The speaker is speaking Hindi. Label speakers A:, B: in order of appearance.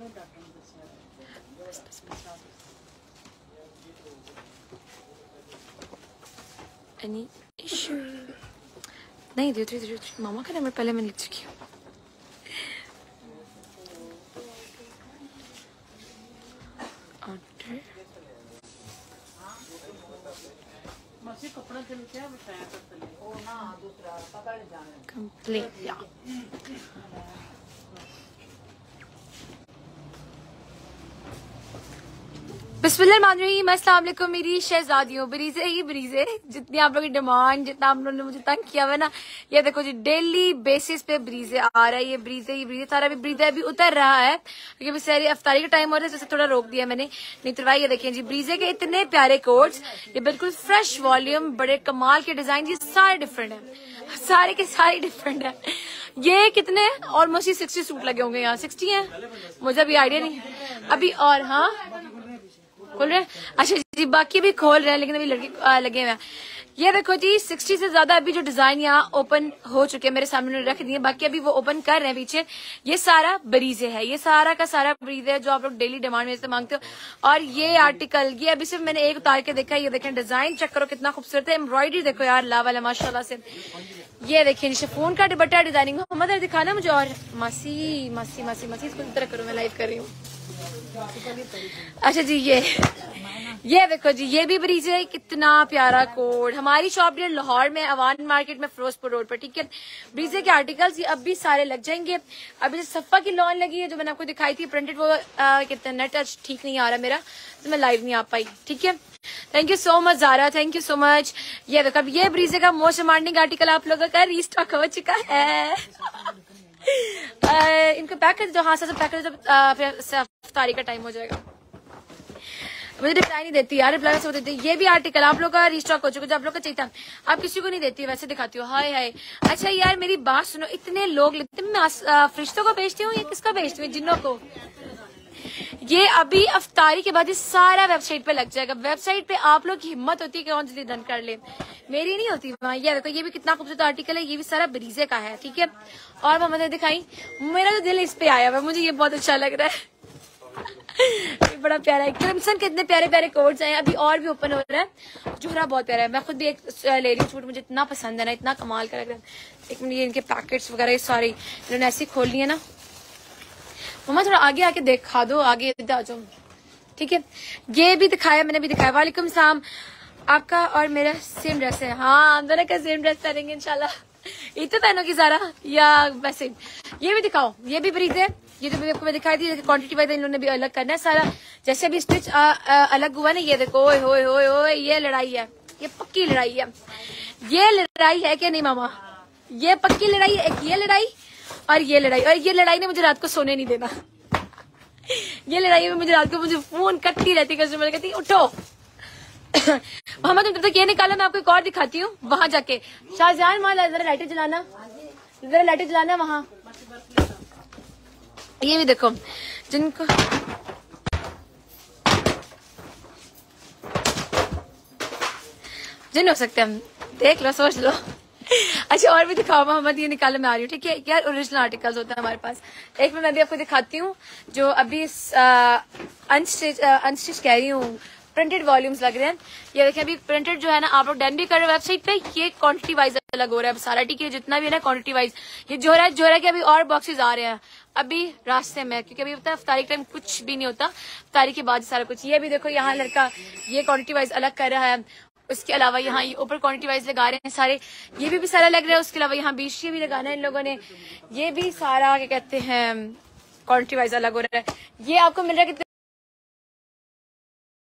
A: Any issue? नहीं 0303 मामा का नंबर पहले मैं लिख चुकी हूँ। ऑर्डर कंप्लीट या बिस्मिल्लाहिर्रहमानिर्रहीम। अस्सलाम वालेकुम मेरी शहजादियों, ब्रीजे ही ब्रीजे, जितनी आप लोगों की डिमांड, जितना आप लोगों ने मुझे तंग किया हुआ ना, ये देखो जी डेली बेसिस पे ब्रीजे आ रहा है। ये ब्रीजे ही ब्रीजे, सारा भी ब्रीजे अभी उतर रहा है क्योंकि अभी सहरी अफ्तारी का टाइम हो रहा है, जैसे थोड़ा रोक दिया मैंने, नहीं तो ये देखिए जी ब्रीजे के इतने प्यारे कोट्स, ये बिल्कुल फ्रेश वॉल्यूम, बड़े कमाल के डिजाइन, ये सारे डिफरेंट है, सारे के सारे डिफरेंट है। ये कितने ऑलमोस्ट 60 सूट लगे होंगे यहाँ, 60 है, मुझे अभी आइडिया नहीं अभी। और हाँ खोल रहे हैं, अच्छा जी बाकी भी खोल रहे हैं, लेकिन अभी लड़के लगे हुए हैं। ये देखो जी 60 से ज्यादा अभी जो डिजाइन यहाँ ओपन हो चुके हैं, मेरे सामने रख दिए, बाकी अभी वो ओपन कर रहे हैं पीछे। ये सारा ब्रीजे है, ये सारा का सारा ब्रीजे है जो आप लोग डेली डिमांड में से मांगते हो। और ये आर्टिकल, ये अभी सिर्फ मैंने एक उतार के देखा, ये देखें डिजाइन चेक करो कितना खूबसूरत है, एम्ब्रॉयडरी देखो यार लावाला माशाल्लाह से। ये देखिए शिफॉन का दुपट्टा डिजाइनिंग, मोहम्मद दिखाना मुझे। और मासी मासी मासी मासी इसको तरह करो, मैं लाइव कर रही हूँ। अच्छा जी ये देखो जी, ये भी ब्रीज है, कितना प्यारा कोड। हमारी शॉप है लाहौर में, अवान मार्केट में, फिरोजपुर रोड पर, ठीक है। ब्रीजे के आर्टिकल्स ये अब भी सारे लग जाएंगे। अभी जो सफा की लॉन लगी है जो मैंने आपको दिखाई थी प्रिंटेड, वो कितना नेट आज ठीक नहीं आ रहा मेरा, तो मैं लाइव नहीं आ पाई, ठीक है। Thank you so much Zara, thank you so much. ये देखो अब ये ब्रीजे का मोस्ट डिमांडिंग आर्टिकल आप लोगों का रीस्टॉक हो चुका है। इनको पैक कर दो, हाँ सर पैक कर दो, फिर इफ्तारी का टाइम हो जाएगा। मुझे रिप्लाई नहीं देती यार, रिप्लाई से देती। ये भी आर्टिकल आप लोग का रिस्टॉक हो चुका, जो आप लोग का चाहिए था, आप किसी को नहीं देती, वैसे दिखाती हो। हाय हाय। अच्छा यार मेरी बात सुनो, इतने लोग लेते, मैं फरिश्तों को बेचती हूँ या किसका बेचती हूँ, जिन्नों को। ये अभी अफ्तारी के बाद ये सारा वेबसाइट पे लग जाएगा। वेबसाइट पे आप लोग की हिम्मत होती है कि कौन जल्दी डन कर ले, मेरी नहीं होती वहाँ। ये देखो ये भी कितना खूबसूरत आर्टिकल है, ये भी सारा ब्रीजे का है, ठीक है। और मोहम्मद ने दिखाई, मेरा तो दिल इस पे आया हुआ, मुझे ये बहुत अच्छा लग रहा है। बड़ा प्यारा है, क्रिम्सन के इतने प्यारे प्यारे कोट्स हैं। अभी और भी ओपन हो रहा है, जोहरा बहुत प्यारा है। मैं खुद भी एक ले रही हूँ सूट, मुझे इतना पसंद है ना, इतना कमाल का लग रहा है। एक मिनट, ये इनके पैकेट्स वगैरह सारी इन्होंने ऐसी खोल ली है ना। मम्मा थोड़ा आगे आके दिखा दो, आगे आ जाओ, ठीक है। ये भी दिखाया मैंने, भी दिखाया। वालेकुम सलाम, आपका और मेरा सेम ड्रेस है। हाँ हम दोनों का सेम ड्रेस पहनेंगे इंशाल्लाह। ये तो पहनोगी सारा या वैसे। ये भी दिखाओ, ये भी ब्रीज है, ये तो आपको मैं दिखाई थी। क्वांटिटी वाइज इन लोगों ने भी अलग करना है सारा, जैसे भी स्टिच अलग हुआ ना। ये देखो ओए होए होए होए, ये लड़ाई है, ये पक्की लड़ाई है। ये लड़ाई है क्या नहीं मामा, ये पक्की लड़ाई है। एक ये लड़ाई और ये लड़ाई, और ये लड़ाई ने मुझे रात को सोने नहीं देना। ये लड़ाई में मुझे रात को मुझे फोन करती रहती, कस्टमर कहती उठो। मोहम्मद तुम तब तक ये निकाला, मैं आपको एक और दिखाती हूँ वहां जाके। शाहजहान वहां जरा लाइटें जलाना, जरा लाइटें जलाना वहां। ये भी देखो जिनको जिन हो सकते हैं, देख लो सोच लो। अच्छा और भी दिखाओ मोहम्मद, ये निकालो, मैं आ रही हूँ, ठीक है। यार ओरिजिनल आर्टिकल्स होता है हमारे पास। एक मिनट मैं भी आपको दिखाती हूँ, जो अभी अनस्टिच कह रही हूँ, प्रिंटेड वॉल्यूम्स लग रहे हैं। ये देखिए अभी प्रिंटेड जो है ना, आप लोग डन भी कर रहे हो वेबसाइट पे। ये क्वांटिटी वाइज अलग हो रहा है सारा, ठीक है, जितना भी है ना क्वांटिटी वाइज। ये जोहरा के अभी और बॉक्सेस आ रहे हैं अभी रास्ते में, क्योंकि अभी पता है अफ्तारी के टाइम कुछ भी नहीं होता, अफ्तारी के बाद सारा कुछ। ये भी देखो यहाँ लड़का ये क्वांटिटी वाइज अलग कर रहा है। उसके अलावा यहाँ ये ऊपर क्वांटिटी वाइज लगा रहे हैं सारे, ये भी सारा लग रहा है। उसके अलावा यहाँ बीच भी लगाना है इन लोगों ने। ये भी सारा क्या कहते हैं क्वांटिटी वाइज अलग हो रहा है। ये आपको मिल रहा है